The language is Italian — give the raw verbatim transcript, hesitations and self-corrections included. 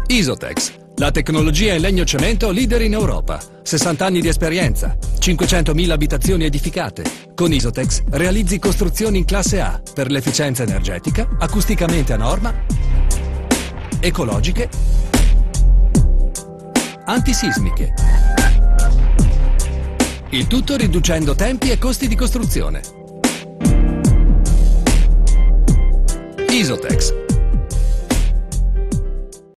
Isotex, la tecnologia in legno cemento leader in Europa. sessanta anni di esperienza, cinquecentomila abitazioni edificate. Con Isotex realizzi costruzioni in classe A per l'efficienza energetica, acusticamente a norma, ecologiche, antisismiche. Il tutto riducendo tempi e costi di costruzione. Isotex.